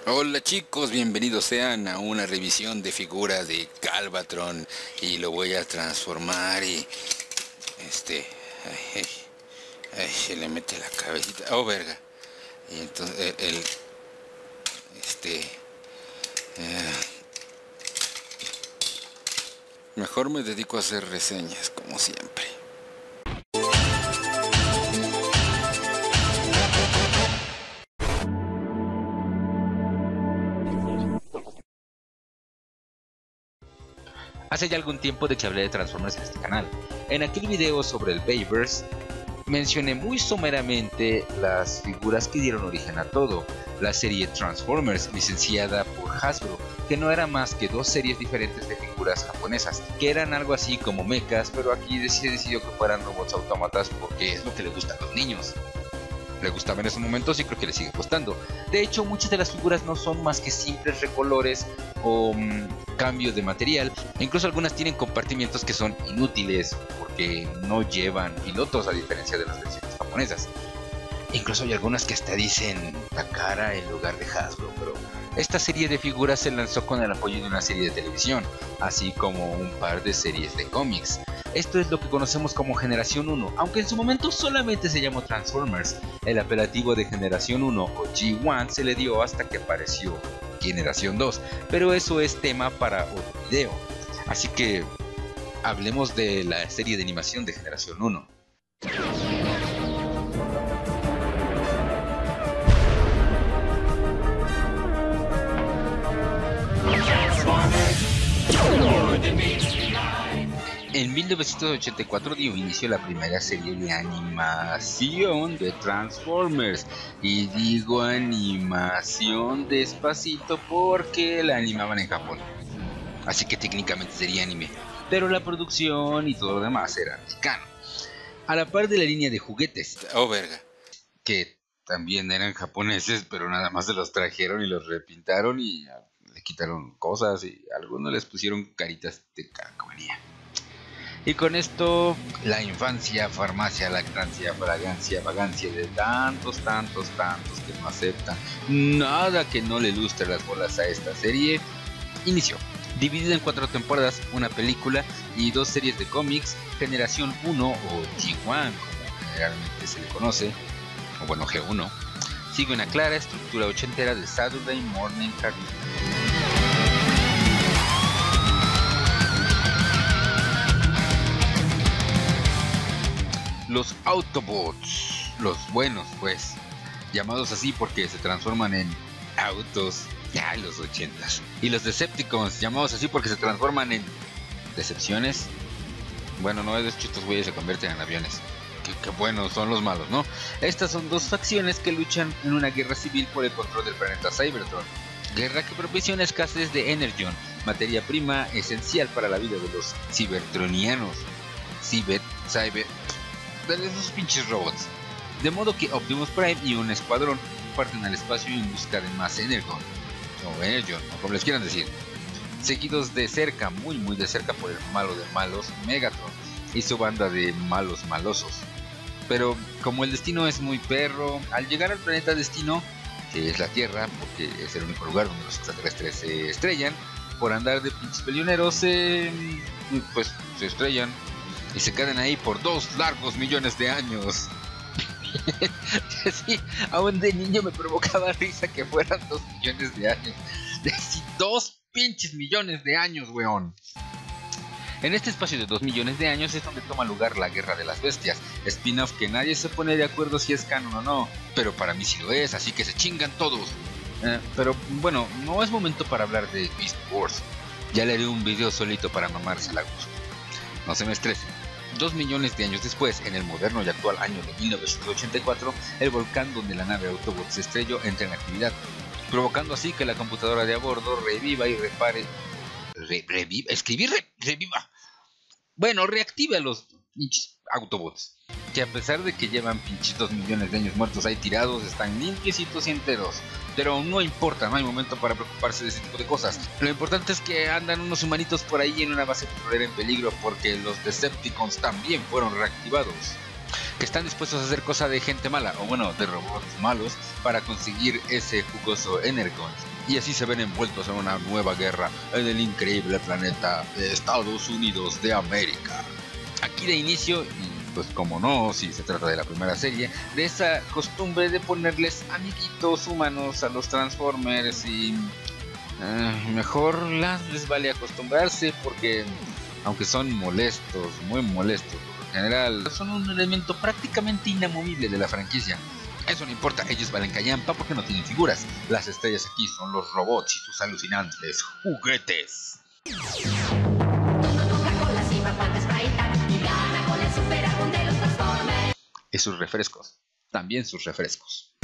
Hola chicos, bienvenidos sean a una revisión de figuras de Galvatron y lo voy a transformar y ay, se le mete la cabecita, oh verga, y entonces este mejor me dedico a hacer reseñas como siempre. Hace ya algún tiempo de que hablé de Transformers en este canal. En aquel video sobre el Bayverse mencioné muy someramente las figuras que dieron origen a todo, la serie Transformers licenciada por Hasbro, que no era más que dos series diferentes de figuras japonesas, que eran algo así como mechas, pero aquí se decidió que fueran robots autómatas porque es lo que le gusta a los niños. Le gustaba en esos momentos y creo que le sigue gustando. De hecho, muchas de las figuras no son más que simples recolores o cambios de material. E incluso algunas tienen compartimientos que son inútiles porque no llevan pilotos, a diferencia de las versiones japonesas. Incluso hay algunas que hasta dicen Takara en lugar de Hasbro, pero esta serie de figuras se lanzó con el apoyo de una serie de televisión, así como un par de series de cómics. Esto es lo que conocemos como Generación 1, aunque en su momento solamente se llamó Transformers. El apelativo de Generación 1 o G1 se le dio hasta que apareció Generación 2, pero eso es tema para otro video. Así que hablemos de la serie de animación de Generación 1. En 1984 dio inicio la primera serie de animación de Transformers, y digo animación despacito porque la animaban en Japón, así que técnicamente sería anime, pero la producción y todo lo demás era mexicano, a la par de la línea de juguetes, Oh verga. que también eran japoneses, pero nada más se los trajeron y los repintaron y le quitaron cosas y a algunos les pusieron caritas de calcomanía. Y con esto, la infancia, farmacia, lactancia, fragancia, vagancia de tantos que no aceptan nada que no le lustre las bolas a esta serie, inició. Dividida en 4 temporadas, una película y 2 series de cómics, Generación 1 o G1, como generalmente se le conoce, o bueno, G1, sigue una clara estructura ochentera de Saturday Morning Cartoon. Los Autobots, los buenos pues, llamados así porque se transforman en autos, ya en los 80s. Y los Decepticons, llamados así porque se transforman en decepciones. Bueno, no, de hecho estos güeyes se convierten en aviones. Qué buenos son los malos, ¿no? Estas son dos facciones que luchan en una guerra civil por el control del planeta Cybertron. Guerra que propicia una escasez de Energon, materia prima esencial para la vida de los Cybertronianos. De esos pinches robots. De modo que Optimus Prime y un escuadrón parten al espacio en busca de más Energon, o como les quieran decir, seguidos de cerca, muy de cerca, por el malo de malos, Megatron, y su banda de malos malosos. Pero como el destino es muy perro, al llegar al planeta destino, que es la Tierra, porque es el único lugar donde los extraterrestres se estrellan, por andar de pinches peleoneros, pues se estrellan y se quedan ahí por 2 largos millones de años. Sí, aún de niño me provocaba risa que fueran 2 millones de años. Sí, 2 pinches millones de años, weón. En este espacio de 2 millones de años es donde toma lugar la Guerra de las Bestias, spin-off que nadie se pone de acuerdo si es canon o no, pero para mí sí lo es, así que se chingan todos. Pero bueno, no es momento para hablar de Beast Wars. Ya le haré un video solito para mamársela a gusto. No se me estresen. 2 millones de años después, en el moderno y actual año de 1984, el volcán donde la nave Autobot se estrelló entra en actividad, provocando así que la computadora de a bordo reviva y repare... reviva. Bueno, reactive a los pinches Autobots, que a pesar de que llevan pinches 2 millones de años muertos ahí tirados, están limpiecitos y enteros. Pero no importa, no hay momento para preocuparse de ese tipo de cosas. Lo importante es que andan unos humanitos por ahí en una base petrolera en peligro porque los Decepticons también fueron reactivados. Que están dispuestos a hacer cosa de gente mala, o bueno, de robots malos, para conseguir ese jugoso Energon. y así se ven envueltos en una nueva guerra en el increíble planeta de Estados Unidos de América. Aquí de inicio, y pues como no, si se trata de la primera serie, de esa costumbre de ponerles amiguitos humanos a los Transformers y mejor les vale acostumbrarse porque aunque son molestos, muy molestos, en general son un elemento prácticamente inamovible de la franquicia. Eso no importa, ellos valen callampa porque no tienen figuras. Las estrellas aquí son los robots y sus alucinantes juguetes. Y sus refrescos, también sus refrescos.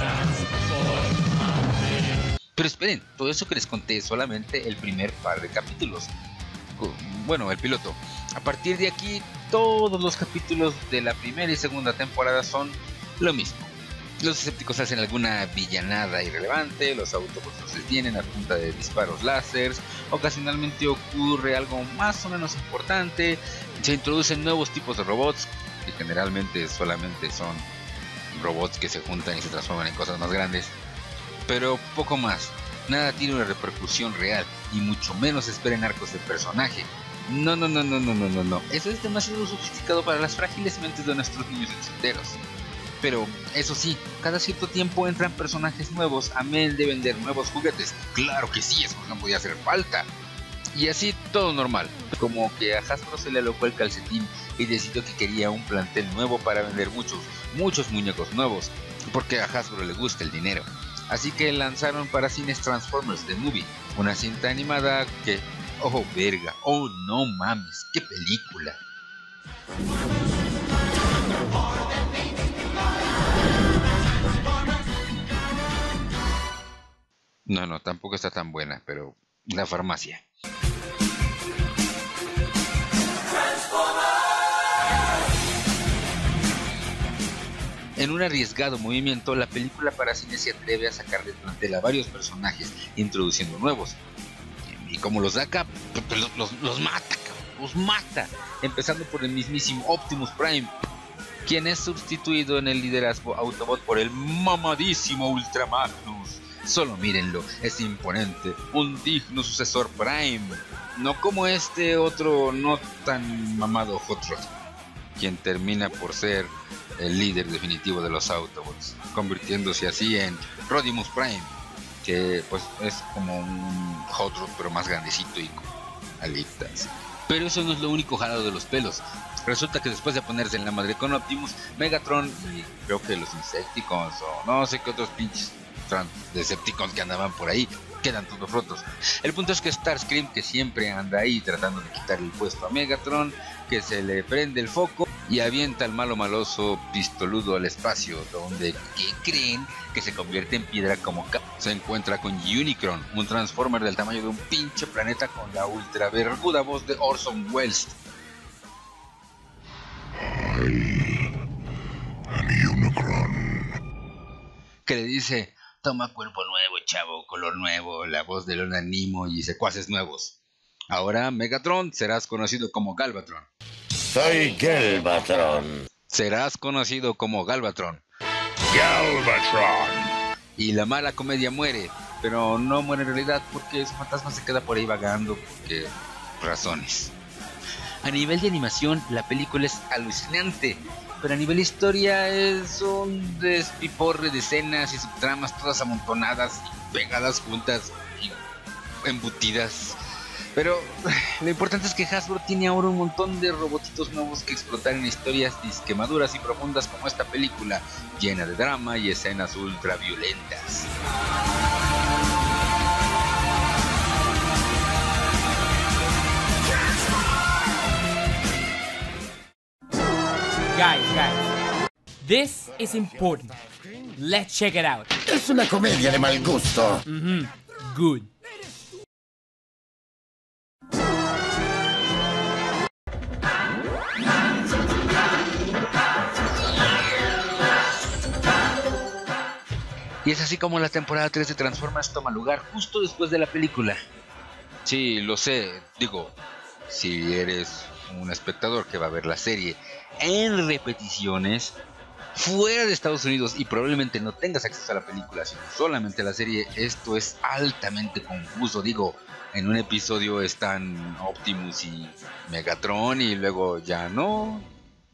Pero esperen, todo eso que les conté es solamente el primer par de capítulos. Bueno, el piloto. A partir de aquí, todos los capítulos de la primera y segunda temporada son lo mismo. Los escépticos hacen alguna villanada irrelevante, los Autobots los detienen a punta de disparos láseres, ocasionalmente ocurre algo más o menos importante, se introducen nuevos tipos de robots, que generalmente solamente son robots que se juntan y se transforman en cosas más grandes, pero poco más. Nada tiene una repercusión real, y mucho menos esperen arcos de personaje. No. Eso es demasiado sofisticado para las frágiles mentes de nuestros niños ochenteros. Pero, eso sí, cada cierto tiempo entran personajes nuevos a men de vender nuevos juguetes. Claro que sí, eso no podía hacer falta. Y así todo normal. Como que a Hasbro se le alocó el calcetín y decidió que quería un plantel nuevo para vender muchos muñecos nuevos. Porque a Hasbro le gusta el dinero. Así que lanzaron para cines Transformers The Movie, una cinta animada que... ¡oh verga! ¡oh no mames! ¡Qué película! No, tampoco está tan buena, pero la farmacia. En un arriesgado movimiento, la película para cine se atreve a sacar de plantel a varios personajes, introduciendo nuevos. Y como los saca, los mata, los mata. Empezando por el mismísimo Optimus Prime, quien es sustituido en el liderazgo Autobot por el mamadísimo Ultra Magnus. Solo mírenlo, es imponente, un digno sucesor Prime, no como este otro no tan mamado Hot Rod, quien termina por ser el líder definitivo de los Autobots, convirtiéndose así en Rodimus Prime, que pues es como un Hot Rod pero más grandecito y con alitas. Pero eso no es lo único jalado de los pelos. Resulta que después de ponerse en la madre con Optimus, Megatron y creo que los Insecticons o no sé qué otros pinches Decepticons que andaban por ahí quedan todos rotos. El punto es que Starscream, que siempre anda ahí tratando de quitarle el puesto a Megatron, que se le prende el foco y avienta al malo maloso pistoludo al espacio, donde ¿qué creen? Que se convierte en piedra como se encuentra con Unicron, un Transformer del tamaño de un pinche planeta con la ultra verguda voz de Orson Welles. I am Unicron. Que le dice: toma cuerpo nuevo, chavo, color nuevo, la voz de Leonard Nimoy y secuaces nuevos. Ahora, Megatron, serás conocido como Galvatron. Soy Galvatron. Serás conocido como Galvatron. Galvatron. Y la mala comedia muere, pero no muere en realidad porque su fantasma se queda por ahí vagando porque razones. A nivel de animación, la película es alucinante. Pero a nivel historia es un despiporre de escenas y subtramas todas amontonadas y pegadas juntas y embutidas. Pero lo importante es que Hasbro tiene ahora un montón de robotitos nuevos que explotar en historias disque maduras y profundas como esta película, llena de drama y escenas ultra violentas. Guys, this is important. Let's check it out. Es una comedia de mal gusto. Good. Y es así como la temporada 3 de Transformers toma lugar justo después de la película. Sí, lo sé, digo, si eres un espectador que va a ver la serie en repeticiones, fuera de Estados Unidos y probablemente no tengas acceso a la película, sino solamente a la serie, esto es altamente confuso. Digo, en un episodio están Optimus y Megatron y luego ya no.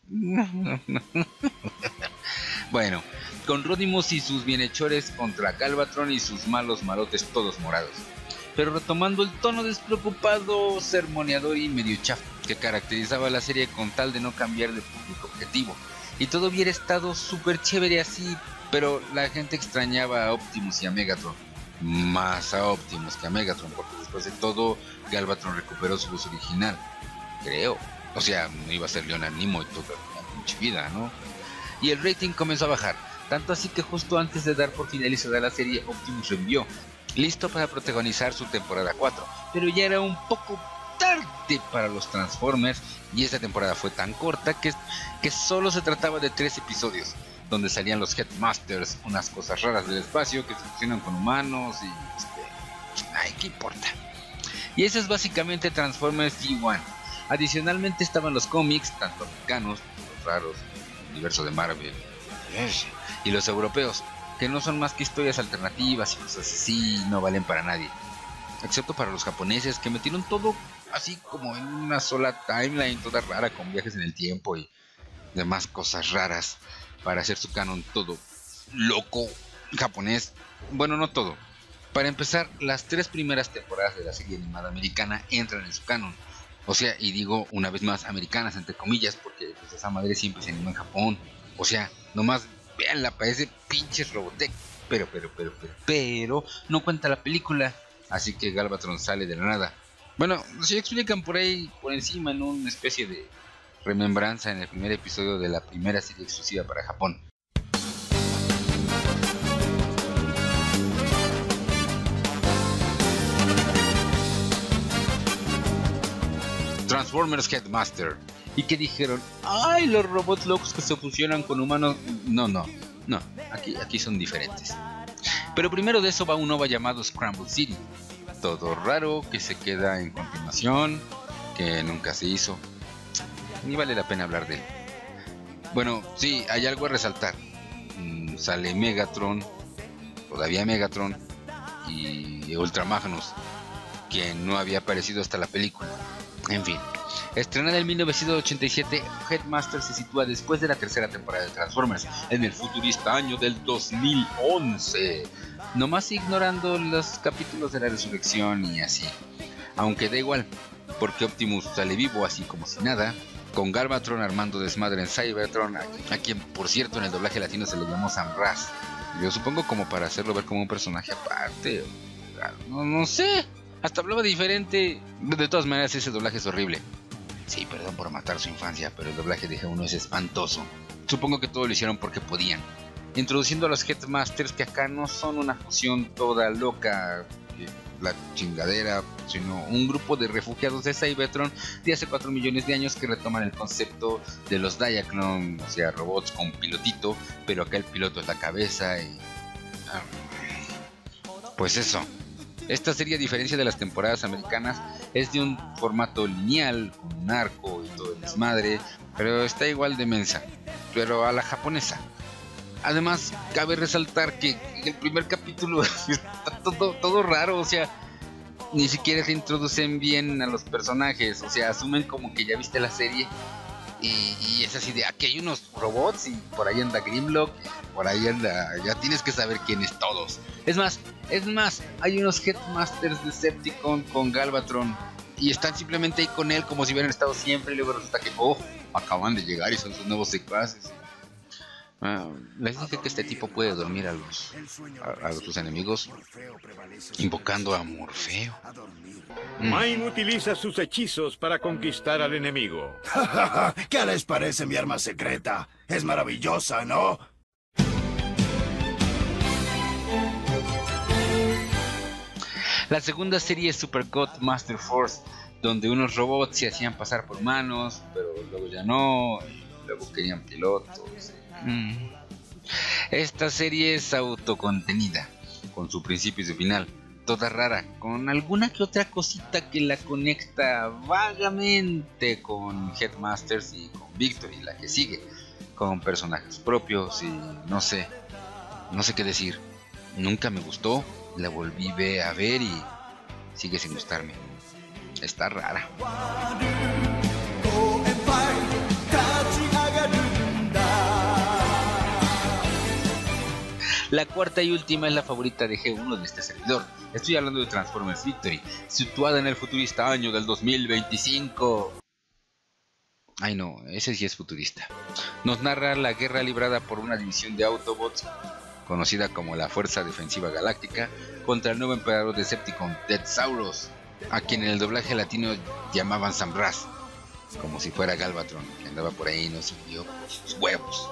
Bueno, con Rodimus y sus bienhechores contra Galvatron y sus malos malotes todos morados. Pero retomando el tono despreocupado, sermoneador y medio chafa que caracterizaba la serie con tal de no cambiar de público objetivo. Y todo hubiera estado súper chévere así, pero la gente extrañaba a Optimus y a Megatron. Más a Optimus que a Megatron, porque después de todo, Galvatron recuperó su voz original. Creo. O sea, no iba a ser Leonard Nimoy toda la pinche vida, ¿no? Y el rating comenzó a bajar. Tanto así que justo antes de dar por finalizada la serie, Optimus reenvió, listo para protagonizar su temporada 4. Pero ya era un poco tarde para los Transformers y esta temporada fue tan corta que solo se trataba de 3 episodios, donde salían los Headmasters, unas cosas raras del espacio que se fusionan con humanos y ay, ¿qué importa? Y eso es básicamente Transformers G1. Adicionalmente estaban los cómics, tanto americanos, los raros, el universo de Marvel, y los europeos, que no son más que historias alternativas y cosas así, no valen para nadie. Excepto para los japoneses, que metieron todo así como en una sola timeline toda rara, con viajes en el tiempo y demás cosas raras, para hacer su canon todo loco japonés. Bueno, no todo. Para empezar, las 3 primeras temporadas de la serie animada americana entran en su canon. O sea, y digo una vez más americanas entre comillas, porque pues, esa madre siempre se animó en Japón. O sea, nomás veanla, parece pinches Robotech. Pero no cuenta la película. Así que Galvatron sale de la nada. Bueno, si explican por ahí, por encima, en una especie de remembranza en el primer episodio de la primera serie exclusiva para Japón. Transformers Headmaster. Y que dijeron, ay, los robots locos que se fusionan con humanos. No, aquí son diferentes. Pero primero de eso va un OVA llamado Scramble City. Todo raro, que se queda en continuación, que nunca se hizo. Ni vale la pena hablar de él. Bueno, sí, hay algo a resaltar. Sale Megatron, todavía Megatron, y Ultra Magnus, quien no había aparecido hasta la película. En fin, estrenada en 1987, Headmaster se sitúa después de la tercera temporada de Transformers, en el futurista año del 2011, nomás ignorando los capítulos de la resurrección y así. Aunque da igual, porque Optimus sale vivo así como si nada, con Galvatron armando desmadre en Cybertron, a quien por cierto en el doblaje latino se le llamó Sam Raz. Yo supongo como para hacerlo ver como un personaje aparte, no sé. Hasta hablaba diferente. De todas maneras, ese doblaje es horrible. Sí, perdón por matar su infancia, pero el doblaje de G1 es espantoso. Supongo que todo lo hicieron porque podían, introduciendo a los Headmasters, que acá no son una fusión toda loca, la chingadera, sino un grupo de refugiados de Cybertron de hace 4 millones de años que retoman el concepto de los Diaclone, o sea, robots con pilotito, pero acá el piloto es la cabeza y... pues eso. Esta serie, a diferencia de las temporadas americanas, es de un formato lineal, con un arco y todo el desmadre, pero está igual de mensa, pero a la japonesa. Además, cabe resaltar que el primer capítulo está todo raro, o sea, ni siquiera se introducen bien a los personajes, o sea, asumen como que ya viste la serie y es así de, aquí hay unos robots y por ahí anda Grimlock, por ahí anda, ya tienes que saber quiénes todos. Es más, hay unos Headmasters Decepticon con Galvatron y están simplemente ahí con él como si hubieran estado siempre, y luego resulta que, acaban de llegar y son sus nuevos secuaces. Les dije que este tipo puede dormir a sus enemigos invocando a Morfeo. Mime utiliza sus hechizos para conquistar al enemigo. ¿Qué les parece mi arma secreta? Es maravillosa, ¿no? La segunda serie es Super God Master Force, donde unos robots se hacían pasar por humanos, pero luego ya no, y luego querían pilotos. Esta serie es autocontenida, con su principio y su final, toda rara, con alguna que otra cosita que la conecta vagamente con Headmasters y con Victory, la que sigue. con personajes propios y no sé qué decir. Nunca me gustó, la volví a ver y sigue sin gustarme. Está rara. La cuarta y última es la favorita de G1 de este servidor. Estoy hablando de Transformers Victory, situada en el futurista año del 2025. Ay no, ese sí es futurista. Nos narra la guerra librada por una división de Autobots, conocida como la Fuerza Defensiva Galáctica, contra el nuevo emperador Decepticon, Deathsaurus, a quien en el doblaje latino llamaban Samraz, como si fuera Galvatron, que andaba por ahí y no se dio por sus huevos.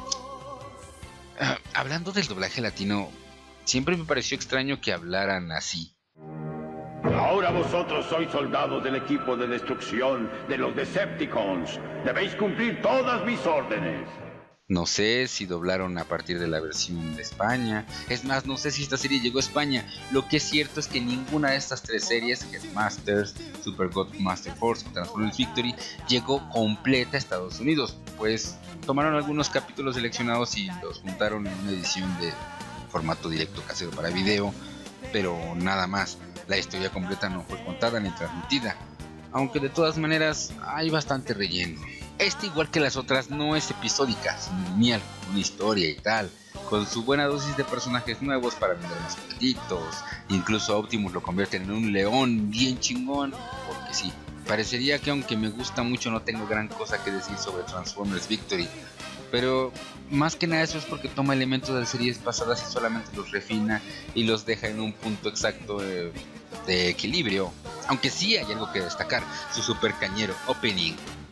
Hablando del doblaje latino, siempre me pareció extraño que hablaran así. Ahora vosotros sois soldados del equipo de destrucción de los Decepticons. Debéis cumplir todas mis órdenes. No sé si doblaron a partir de la versión de España. Es más, no sé si esta serie llegó a España. Lo que es cierto es que ninguna de estas tres series, Headmasters, Super God Master Force o Transformers Victory, llegó completa a Estados Unidos. Pues tomaron algunos capítulos seleccionados y los juntaron en una edición de formato directo casero para video, pero nada más. La historia completa no fue contada ni transmitida, aunque de todas maneras hay bastante relleno. Esta, igual que las otras, no es episódica, sino lineal, con una historia y tal, con su buena dosis de personajes nuevos para vender más peditos. Incluso a Optimus lo convierten en un león bien chingón, porque sí. Parecería que aunque me gusta mucho no tengo gran cosa que decir sobre Transformers Victory, pero más que nada eso es porque toma elementos de series pasadas y solamente los refina y los deja en un punto exacto de equilibrio. Aunque sí hay algo que destacar, su super cañero opening.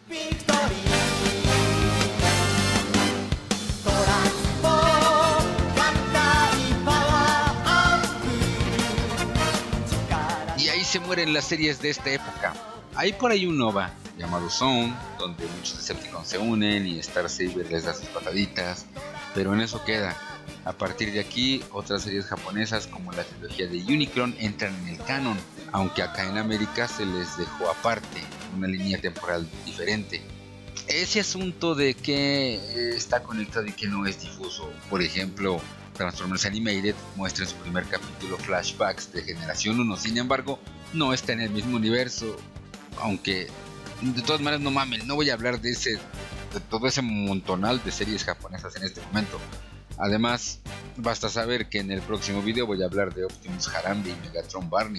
Y ahí se mueren las series de esta época. Hay por ahí un OVA llamado Zone, donde muchos Decepticons se unen y Star Saber les da sus pataditas, pero en eso queda. A partir de aquí, otras series japonesas como la trilogía de Unicron entran en el canon, aunque acá en América se les dejó aparte, una línea temporal diferente. Ese asunto de que está conectado y que no es difuso, por ejemplo, Transformers Animated muestra en su primer capítulo flashbacks de Generación 1, sin embargo, no está en el mismo universo. Aunque de todas maneras no mames, no voy a hablar de todo ese montonal de series japonesas en este momento. Además, basta saber que en el próximo video voy a hablar de Optimus Harambe y Megatron Barney.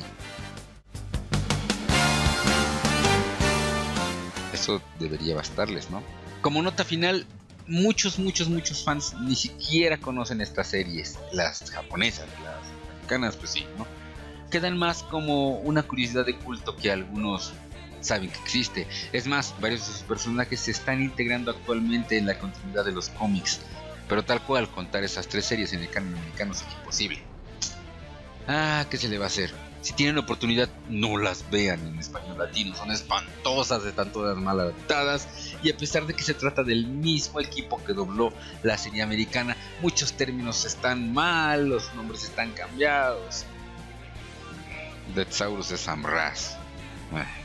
Eso debería bastarles, ¿no? Como nota final, muchos fans ni siquiera conocen estas series, las japonesas, las americanas, pues sí, ¿no? Quedan más como una curiosidad de culto que algunos saben que existe. Es más, varios de sus personajes se están integrando actualmente en la continuidad de los cómics, pero tal cual contar esas tres series en el canon americano es imposible. ¿Qué se le va a hacer? Si tienen oportunidad, no las vean en español latino, son espantosas, están todas mal adaptadas, y a pesar de que se trata del mismo equipo que dobló la serie americana, muchos términos están mal, los nombres están cambiados. Deathsaurus es Samraz.